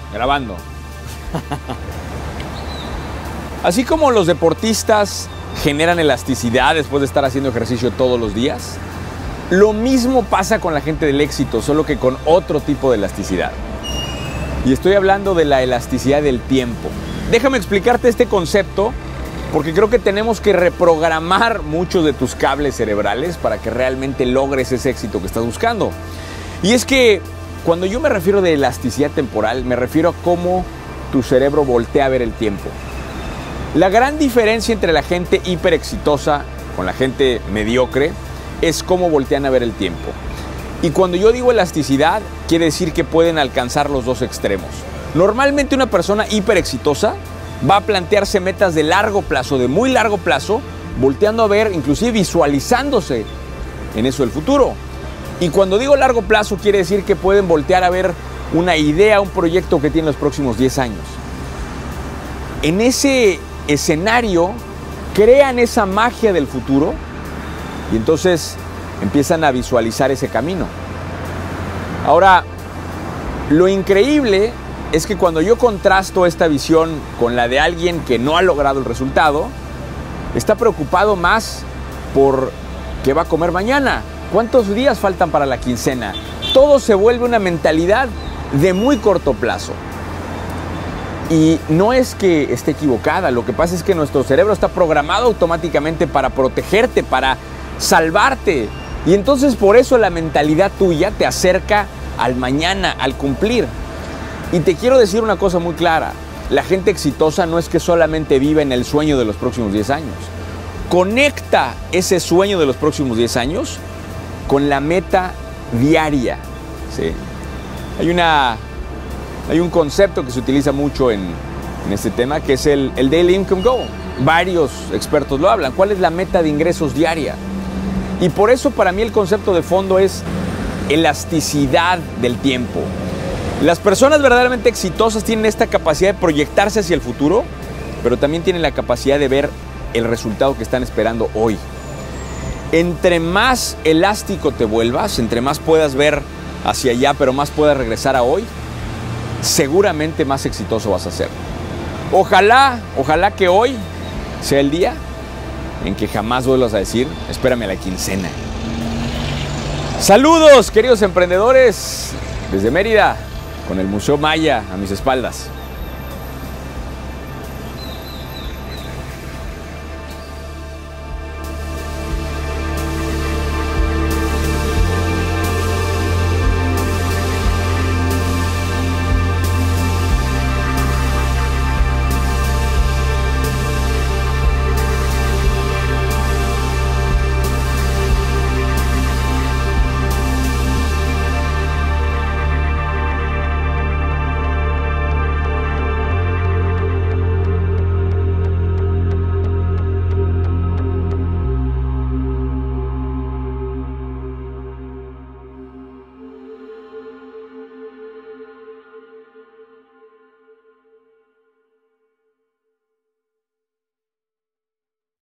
Grabando. Así como los deportistas generan elasticidad después de estar haciendo ejercicio todos los días, lo mismo pasa con la gente del éxito, solo que con otro tipo de elasticidad. Y estoy hablando de la elasticidad del tiempo. Déjame explicarte este concepto porque creo que tenemos que reprogramar muchos de tus cables cerebrales para que realmente logres ese éxito que estás buscando. Y es que cuando yo me refiero de elasticidad temporal, me refiero a cómo tu cerebro voltea a ver el tiempo. La gran diferencia entre la gente hiper exitosa con la gente mediocre es cómo voltean a ver el tiempo. Y cuando yo digo elasticidad, quiere decir que pueden alcanzar los dos extremos. Normalmente una persona hiper exitosa va a plantearse metas de largo plazo, de muy largo plazo, volteando a ver, inclusive visualizándose en eso del futuro. Y cuando digo largo plazo, quiere decir que pueden voltear a ver una idea, un proyecto que tiene los próximos 10 años. En ese escenario, crean esa magia del futuro y entonces empiezan a visualizar ese camino. Ahora, lo increíble es que cuando yo contrasto esta visión con la de alguien que no ha logrado el resultado, está preocupado más por qué va a comer mañana, cuántos días faltan para la quincena. Todo se vuelve una mentalidad de muy corto plazo. Y no es que esté equivocada, lo que pasa es que nuestro cerebro está programado automáticamente para protegerte, para salvarte. Y entonces por eso la mentalidad tuya te acerca al mañana, al cumplir. Y te quiero decir una cosa muy clara, la gente exitosa no es que solamente vive en el sueño de los próximos 10 años. Conecta ese sueño de los próximos 10 años con la meta diaria. ¿Sí? Hay un concepto que se utiliza mucho en este tema, que es el Daily Income Goal. Varios expertos lo hablan. ¿Cuál es la meta de ingresos diaria? Y por eso para mí el concepto de fondo es elasticidad del tiempo. Las personas verdaderamente exitosas tienen esta capacidad de proyectarse hacia el futuro, pero también tienen la capacidad de ver el resultado que están esperando hoy. Entre más elástico te vuelvas, entre más puedas ver hacia allá, pero más puedas regresar a hoy, seguramente más exitoso vas a ser. Ojalá que hoy sea el día en que jamás vuelvas a decir, espérame a la quincena. Saludos, queridos emprendedores, desde Mérida, con el Museo Maya a mis espaldas.